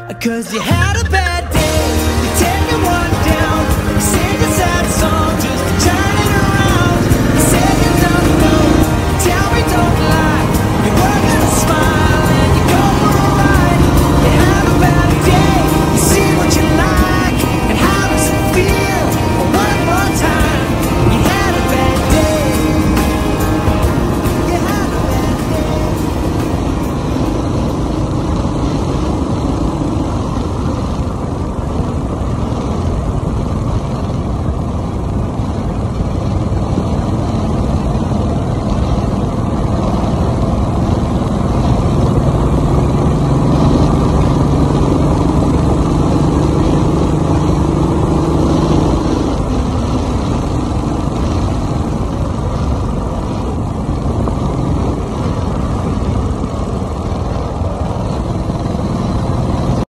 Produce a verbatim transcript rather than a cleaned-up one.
Cause you had a bad day, you take one down, you sing a sad song.